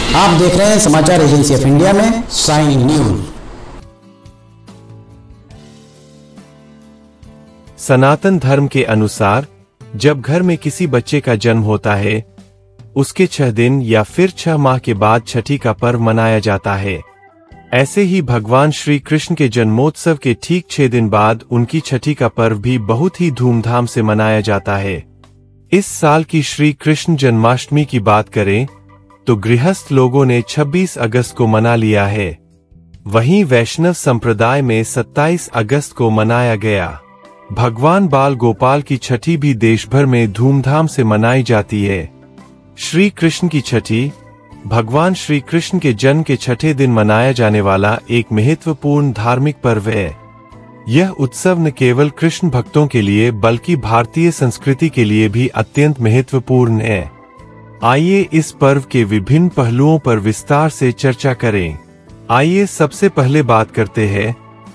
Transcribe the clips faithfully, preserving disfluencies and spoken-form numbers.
आप देख रहे हैं समाचार एजेंसी ऑफ इंडिया में साइन न्यूज। सनातन धर्म के अनुसार जब घर में किसी बच्चे का जन्म होता है, उसके छह दिन या फिर छह माह के बाद छठी का पर्व मनाया जाता है। ऐसे ही भगवान श्री कृष्ण के जन्मोत्सव के ठीक छह दिन बाद उनकी छठी का पर्व भी बहुत ही धूमधाम से मनाया जाता है। इस साल की श्री कृष्ण जन्माष्टमी की बात करें तो गृहस्थ लोगों ने छब्बीस अगस्त को मना लिया है। वहीं वैष्णव संप्रदाय में सत्ताईस अगस्त को मनाया गया। भगवान बाल गोपाल की छठी भी देश भर में धूमधाम से मनाई जाती है। श्री कृष्ण की छठी भगवान श्री कृष्ण के जन्म के छठे दिन मनाया जाने वाला एक महत्वपूर्ण धार्मिक पर्व है। यह उत्सव न केवल कृष्ण भक्तों के लिए बल्कि भारतीय संस्कृति के लिए भी अत्यंत महत्वपूर्ण है। आइए इस पर्व के विभिन्न पहलुओं पर विस्तार से चर्चा करें। आइए सबसे पहले बात करते हैं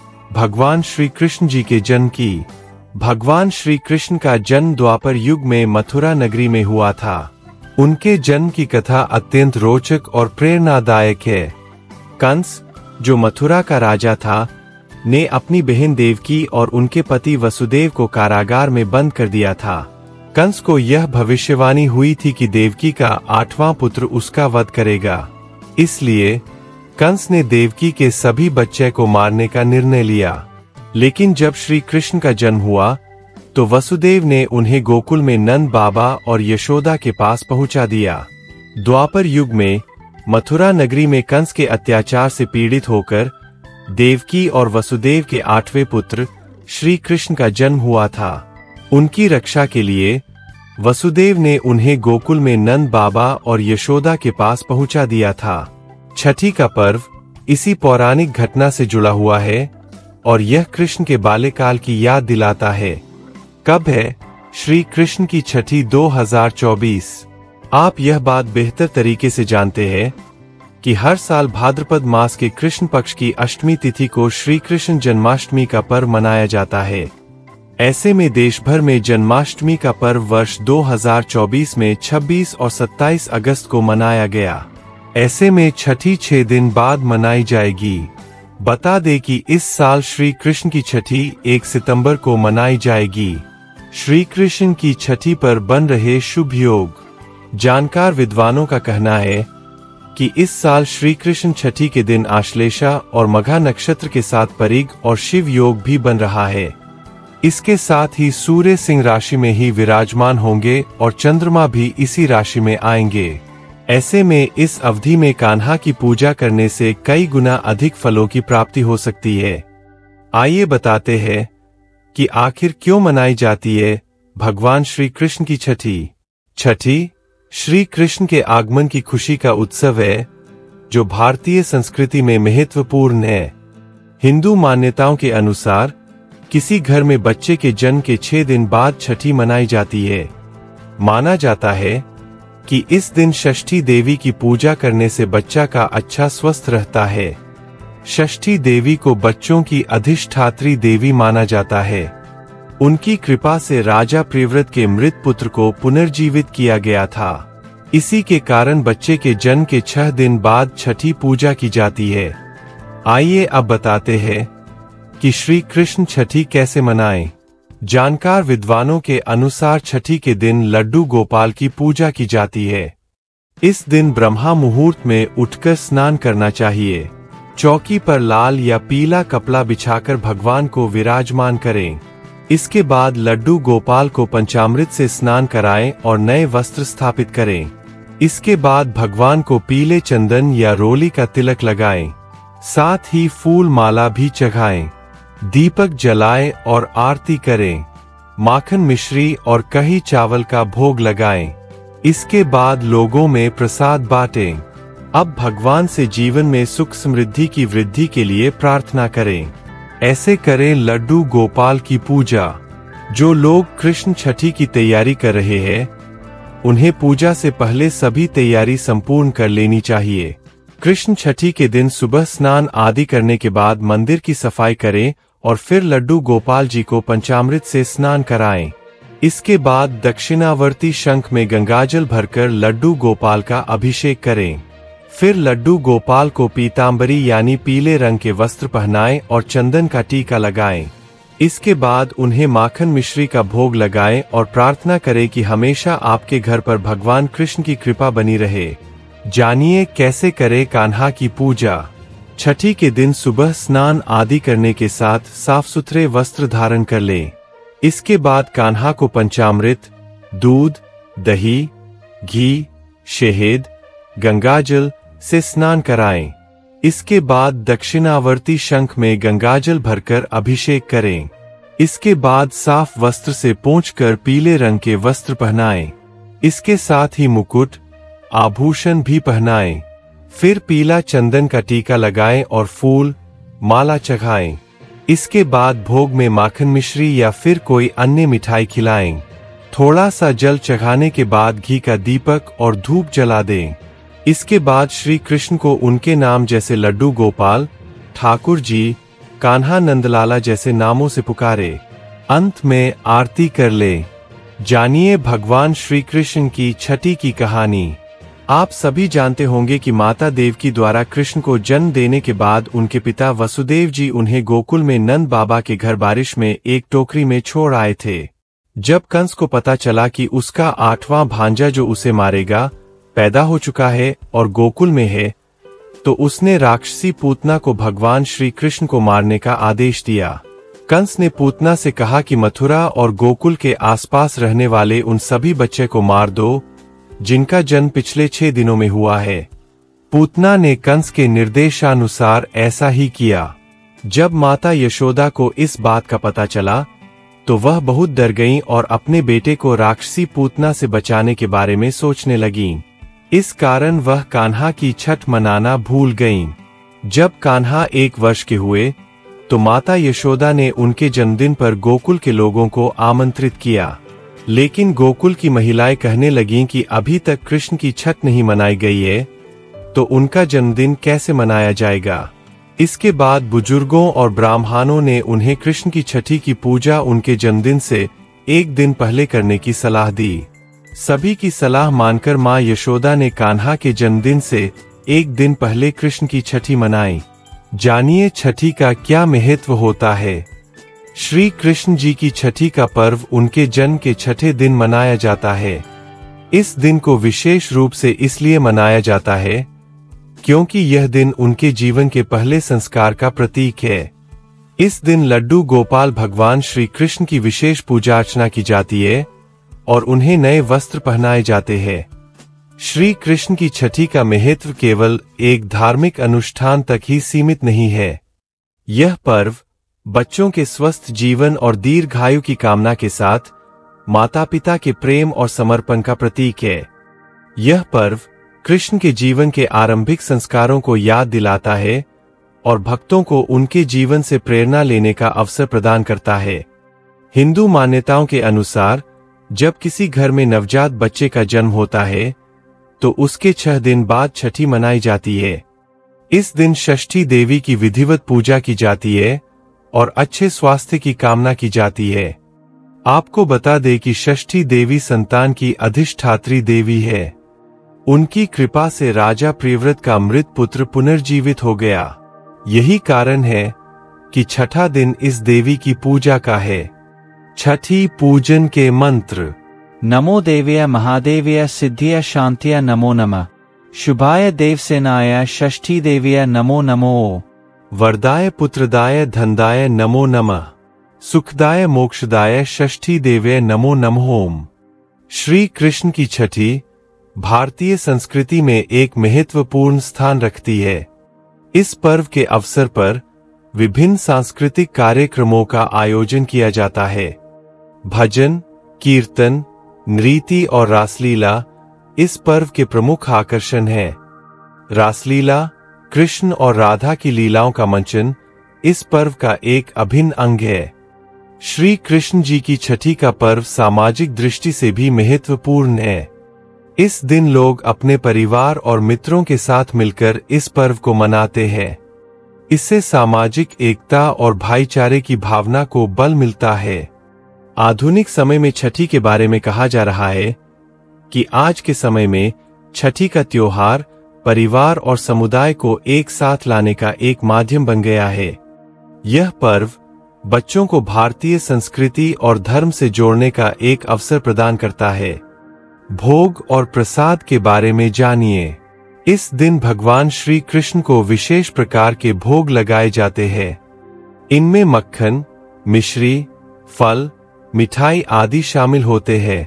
भगवान श्री कृष्ण जी के जन्म की। भगवान श्री कृष्ण का जन्म द्वापर युग में मथुरा नगरी में हुआ था। उनके जन्म की कथा अत्यंत रोचक और प्रेरणादायक है। कंस, जो मथुरा का राजा था, ने अपनी बहन देवकी और उनके पति वसुदेव को कारागार में बंद कर दिया था। कंस को यह भविष्यवाणी हुई थी कि देवकी का आठवां पुत्र उसका वध करेगा। इसलिए कंस ने देवकी के सभी बच्चे को मारने का निर्णय लिया। लेकिन जब श्री कृष्ण का जन्म हुआ तो वसुदेव ने उन्हें गोकुल में नंद बाबा और यशोदा के पास पहुंचा दिया। द्वापर युग में मथुरा नगरी में कंस के अत्याचार से पीड़ित होकर देवकी और वसुदेव के आठवें पुत्र श्री कृष्ण का जन्म हुआ था। उनकी रक्षा के लिए वसुदेव ने उन्हें गोकुल में नंद बाबा और यशोदा के पास पहुंचा दिया था। छठी का पर्व इसी पौराणिक घटना से जुड़ा हुआ है और यह कृष्ण के बाल्यकाल की याद दिलाता है। कब है श्री कृष्ण की छठी दो हज़ार चौबीस? आप यह बात बेहतर तरीके से जानते हैं कि हर साल भाद्रपद मास के कृष्ण पक्ष की अष्टमी तिथि को श्री कृष्ण जन्माष्टमी का पर्व मनाया जाता है। ऐसे में देश भर में जन्माष्टमी का पर्व वर्ष दो हज़ार चौबीस में छब्बीस और सत्ताईस अगस्त को मनाया गया। ऐसे में छठी छह दिन बाद मनाई जाएगी। बता दें कि इस साल श्री कृष्ण की छठी एक सितंबर को मनाई जाएगी। श्री कृष्ण की छठी पर बन रहे शुभ योग। जानकार विद्वानों का कहना है कि इस साल श्री कृष्ण छठी के दिन आश्लेषा और मघा नक्षत्र के साथ परिग और शिव योग भी बन रहा है। इसके साथ ही सूर्य सिंह राशि में ही विराजमान होंगे और चंद्रमा भी इसी राशि में आएंगे। ऐसे में इस अवधि में कान्हा की पूजा करने से कई गुना अधिक फलों की प्राप्ति हो सकती है। आइए बताते हैं कि आखिर क्यों मनाई जाती है भगवान श्री कृष्ण की छठी। छठी श्री कृष्ण के आगमन की खुशी का उत्सव है जो भारतीय संस्कृति में महत्वपूर्ण है। हिंदू मान्यताओं के अनुसार किसी घर में बच्चे के जन्म के छह दिन बाद छठी मनाई जाती है। माना जाता है कि इस दिन षष्ठी देवी की पूजा करने से बच्चा का अच्छा स्वस्थ रहता है। षष्ठी देवी को बच्चों की अधिष्ठात्री देवी माना जाता है। उनकी कृपा से राजा प्रियव्रत के मृत पुत्र को पुनर्जीवित किया गया था। इसी के कारण बच्चे के जन्म के छह दिन बाद छठी पूजा की जाती है। आइए अब बताते हैं कि श्री कृष्ण छठी कैसे मनाएं। जानकार विद्वानों के अनुसार छठी के दिन लड्डू गोपाल की पूजा की जाती है। इस दिन ब्रह्मा मुहूर्त में उठकर स्नान करना चाहिए। चौकी पर लाल या पीला कपड़ा बिछाकर भगवान को विराजमान करें। इसके बाद लड्डू गोपाल को पंचामृत से स्नान कराएं और नए वस्त्र स्थापित करें। इसके बाद भगवान को पीले चंदन या रोली का तिलक लगाएं। साथ ही फूल माला भी चढ़ाएं। दीपक जलाएं और आरती करें। माखन मिश्री और कही चावल का भोग लगाएं। इसके बाद लोगों में प्रसाद बांटें। अब भगवान से जीवन में सुख समृद्धि की वृद्धि के लिए प्रार्थना करें। ऐसे करें लड्डू गोपाल की पूजा। जो लोग कृष्ण छठी की तैयारी कर रहे हैं उन्हें पूजा से पहले सभी तैयारी संपूर्ण कर लेनी चाहिए। कृष्ण छठी के दिन सुबह स्नान आदि करने के बाद मंदिर की सफाई करें और फिर लड्डू गोपाल जी को पंचामृत से स्नान कराएं। इसके बाद दक्षिणावर्ती शंख में गंगाजल भरकर लड्डू गोपाल का अभिषेक करें। फिर लड्डू गोपाल को पीतांबरी यानी पीले रंग के वस्त्र पहनाएं और चंदन का टीका लगाएं। इसके बाद उन्हें माखन मिश्री का भोग लगाएं और प्रार्थना करें कि हमेशा आपके घर पर भगवान कृष्ण की कृपा बनी रहे। जानिए कैसे करें कान्हा की पूजा। छठी के दिन सुबह स्नान आदि करने के साथ साफ सुथरे वस्त्र धारण कर लें। इसके बाद कान्हा को पंचामृत, दूध, दही, घी, शहद, गंगाजल से स्नान कराएं। इसके बाद दक्षिणावर्ती शंख में गंगाजल भरकर अभिषेक करें। इसके बाद साफ वस्त्र से पोंछकर पीले रंग के वस्त्र पहनाएं। इसके साथ ही मुकुट, आभूषण भी पहनाएं। फिर पीला चंदन का टीका लगाएं और फूल, माला चढ़ाएं। इसके बाद भोग में माखन मिश्री या फिर कोई अन्य मिठाई खिलाएं। थोड़ा सा जल चढ़ाने के बाद घी का दीपक और धूप जला दें। इसके बाद श्री कृष्ण को उनके नाम जैसे लड्डू गोपाल, ठाकुर जी, कान्हा, नंदलाला जैसे नामों से पुकारे। अंत में आरती कर ले। जानिए भगवान श्री कृष्ण की छठी की कहानी। आप सभी जानते होंगे कि माता देवकी द्वारा कृष्ण को जन्म देने के बाद उनके पिता वसुदेव जी उन्हें गोकुल में नंद बाबा के घर बारिश में एक टोकरी में छोड़ आए थे। जब कंस को पता चला कि उसका आठवां भांजा जो उसे मारेगा पैदा हो चुका है और गोकुल में है, तो उसने राक्षसी पूतना को भगवान श्री कृष्ण को मारने का आदेश दिया। कंस ने पूतना से कहा कि मथुरा और गोकुल के आसपास रहने वाले उन सभी बच्चे को मार दो जिनका जन्म पिछले छह दिनों में हुआ है। पूतना ने कंस के निर्देशानुसार ऐसा ही किया। जब माता यशोदा को इस बात का पता चला तो वह बहुत डर गईं और अपने बेटे को राक्षसी पूतना से बचाने के बारे में सोचने लगीं। इस कारण वह कान्हा की छठ मनाना भूल गईं। जब कान्हा एक वर्ष के हुए तो माता यशोदा ने उनके जन्मदिन पर गोकुल के लोगों को आमंत्रित किया, लेकिन गोकुल की महिलाएं कहने लगीं कि अभी तक कृष्ण की छठ नहीं मनाई गई है, तो उनका जन्मदिन कैसे मनाया जाएगा। इसके बाद बुजुर्गों और ब्राह्मणों ने उन्हें कृष्ण की छठी की पूजा उनके जन्मदिन से एक दिन पहले करने की सलाह दी। सभी की सलाह मानकर मां यशोदा ने कान्हा के जन्मदिन से एक दिन पहले कृष्ण की छठी मनाई। जानिए छठी का क्या महत्व होता है। श्री कृष्ण जी की छठी का पर्व उनके जन्म के छठे दिन मनाया जाता है। इस दिन को विशेष रूप से इसलिए मनाया जाता है क्योंकि यह दिन उनके जीवन के पहले संस्कार का प्रतीक है। इस दिन लड्डू गोपाल भगवान श्री कृष्ण की विशेष पूजा अर्चना की जाती है और उन्हें नए वस्त्र पहनाए जाते हैं। श्री कृष्ण की छठी का महत्व केवल एक धार्मिक अनुष्ठान तक ही सीमित नहीं है। यह पर्व बच्चों के स्वस्थ जीवन और दीर्घायु की कामना के साथ माता पिता के प्रेम और समर्पण का प्रतीक है। यह पर्व कृष्ण के जीवन के आरंभिक संस्कारों को याद दिलाता है और भक्तों को उनके जीवन से प्रेरणा लेने का अवसर प्रदान करता है। हिंदू मान्यताओं के अनुसार जब किसी घर में नवजात बच्चे का जन्म होता है तो उसके छह दिन बाद छठी मनाई जाती है। इस दिन षष्ठी देवी की विधिवत पूजा की जाती है और अच्छे स्वास्थ्य की कामना की जाती है। आपको बता दें कि षष्ठी देवी संतान की अधिष्ठात्री देवी है। उनकी कृपा से राजा प्रियव्रत का मृत पुत्र पुनर्जीवित हो गया। यही कारण है कि छठा दिन इस देवी की पूजा का है। छठी पूजन के मंत्र। नमो देव्य महादेव्य सिद्धिय शांतिय नमो नमः। शुभाय देवसेनाय षष्ठी देव्य नमो नमो। वरदाय पुत्रदाय धनदाय नमो नमः। सुखदाय मोक्षदाय षष्ठी देव्य नमो नमः। श्री कृष्ण की छठी भारतीय संस्कृति में एक महत्वपूर्ण स्थान रखती है। इस पर्व के अवसर पर विभिन्न सांस्कृतिक कार्यक्रमों का आयोजन किया जाता है। भजन, कीर्तन, नृत्य और रासलीला इस पर्व के प्रमुख आकर्षण हैं। रासलीला कृष्ण और राधा की लीलाओं का मंचन इस पर्व का एक अभिन्न अंग है। श्री कृष्ण जी की छठी का पर्व सामाजिक दृष्टि से भी महत्वपूर्ण है। इस दिन लोग अपने परिवार और मित्रों के साथ मिलकर इस पर्व को मनाते हैं। इससे सामाजिक एकता और भाईचारे की भावना को बल मिलता है। आधुनिक समय में छठी के बारे में कहा जा रहा है कि आज के समय में छठी का त्योहार परिवार और समुदाय को एक साथ लाने का एक माध्यम बन गया है। यह पर्व बच्चों को भारतीय संस्कृति और धर्म से जोड़ने का एक अवसर प्रदान करता है। भोग और प्रसाद के बारे में जानिए। इस दिन भगवान श्री कृष्ण को विशेष प्रकार के भोग लगाए जाते हैं। इनमें मक्खन, मिश्री, फल, मिठाई आदि शामिल होते हैं।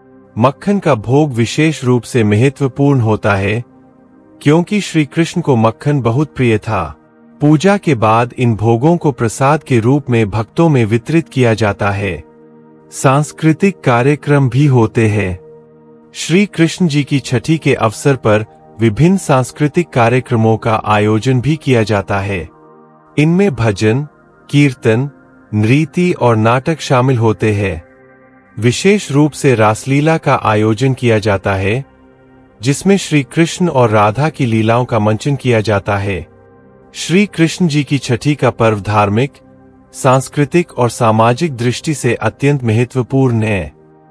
मक्खन का भोग विशेष रूप से महत्वपूर्ण होता है क्योंकि श्री कृष्ण को मक्खन बहुत प्रिय था। पूजा के बाद इन भोगों को प्रसाद के रूप में भक्तों में वितरित किया जाता है। सांस्कृतिक कार्यक्रम भी होते हैं। श्री कृष्ण जी की छठी के अवसर पर विभिन्न सांस्कृतिक कार्यक्रमों का आयोजन भी किया जाता है। इनमें भजन, कीर्तन, नृत्य और नाटक शामिल होते हैं। विशेष रूप से रासलीला का आयोजन किया जाता है, जिसमें श्री कृष्ण और राधा की लीलाओं का मंचन किया जाता है। श्री कृष्ण जी की छठी का पर्व धार्मिक, सांस्कृतिक और सामाजिक दृष्टि से अत्यंत महत्वपूर्ण है।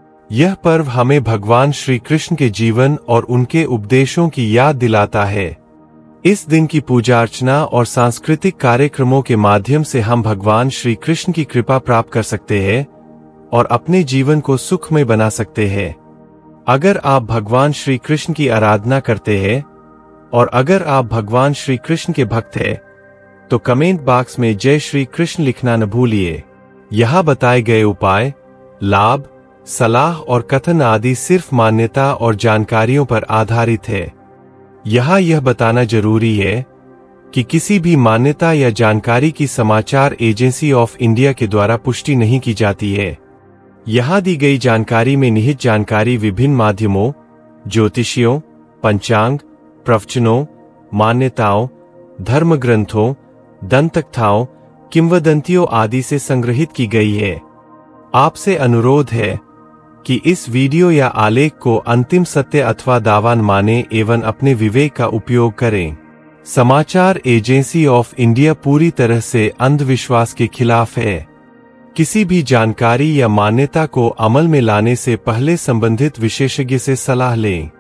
यह पर्व हमें भगवान श्री कृष्ण के जीवन और उनके उपदेशों की याद दिलाता है। इस दिन की पूजा अर्चना और सांस्कृतिक कार्यक्रमों के माध्यम से हम भगवान श्री कृष्ण की कृपा प्राप्त कर सकते हैं और अपने जीवन को सुखमय बना सकते हैं। अगर आप भगवान श्री कृष्ण की आराधना करते हैं और अगर आप भगवान श्री कृष्ण के भक्त हैं, तो कमेंट बॉक्स में जय श्री कृष्ण लिखना न भूलिए। यहाँ बताए गए उपाय, लाभ, सलाह और कथन आदि सिर्फ मान्यता और जानकारियों पर आधारित है। यहाँ यह बताना जरूरी है कि किसी भी मान्यता या जानकारी की समाचार एजेंसी ऑफ इंडिया के द्वारा पुष्टि नहीं की जाती है। यहाँ दी गई जानकारी में निहित जानकारी विभिन्न माध्यमों, ज्योतिषियों, पंचांग, प्रवचनों, मान्यताओं, धर्म ग्रंथों, दंतकथाओं, किंवदंतियों आदि से संग्रहित की गई है। आपसे अनुरोध है कि इस वीडियो या आलेख को अंतिम सत्य अथवा दावा न माने एवं अपने विवेक का उपयोग करें। समाचार एजेंसी ऑफ इंडिया पूरी तरह से अंधविश्वास के खिलाफ है। किसी भी जानकारी या मान्यता को अमल में लाने से पहले संबंधित विशेषज्ञ से सलाह लें।